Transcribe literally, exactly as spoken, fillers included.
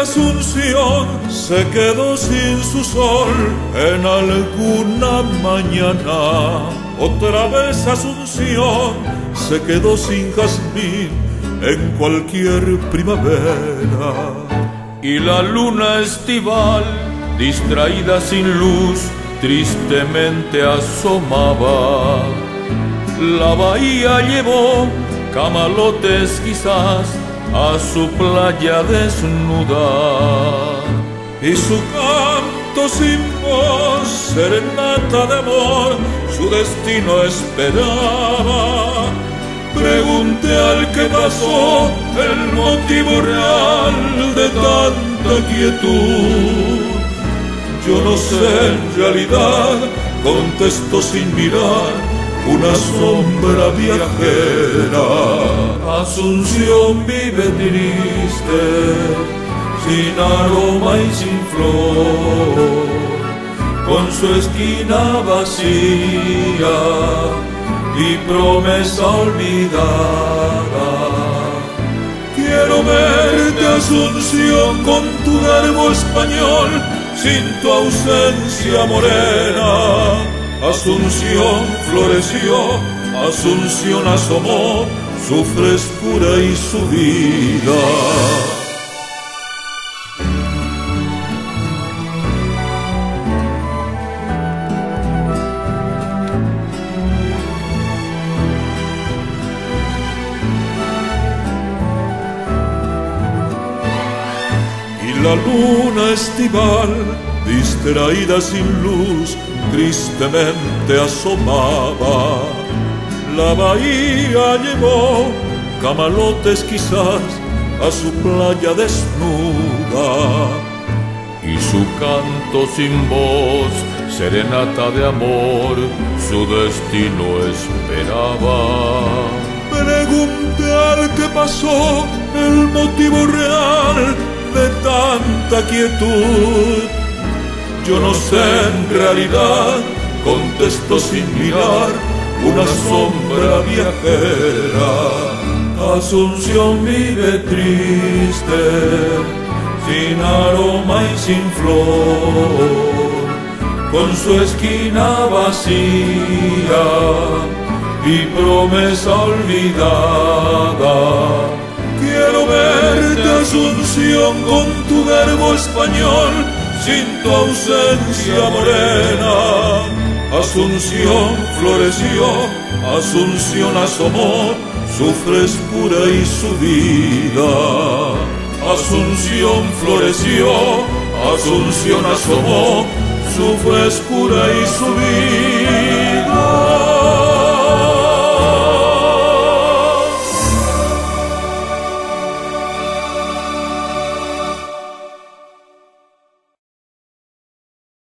Asunción se quedó sin su sol en alguna mañana. Otra vez Asunción se quedó sin jazmín en cualquier primavera. Y la luna estival, distraída sin luz, tristemente asomaba. La bahía llevó camalotes quizás a su playa desnuda, y su canto sin voz, serenata de amor, su destino esperaba. Pregunté al que pasó el motivo real de tanta quietud. Yo no sé en realidad, contestó sin mirar, una sombra viajera. Asunción vive triste, sin aroma y sin flor, con su esquina vacía y promesa olvidada. Quiero verte, Asunción, con tu verbo español, sin tu ausencia morena. Asunción floreció, Asunción asomó su frescura y su vida. Y la luna estival, distraída sin luz, tristemente asomaba. La bahía llevó camalotes quizás a su playa desnuda, y su canto sin voz, serenata de amor, su destino esperaba. Pregunté al que pasó el motivo real de tanta quietud. Yo no sé en realidad, contestó sin mirar, una sombra viajera. Asunción vive triste, sin aroma y sin flor, con su esquina vacía y promesa olvidada. Quiero verte, Asunción, con tu verbo español, sin tu ausencia morena. Asunción floreció, Asunción asomó su frescura y su vida. Asunción floreció, Asunción asomó su frescura y su vida.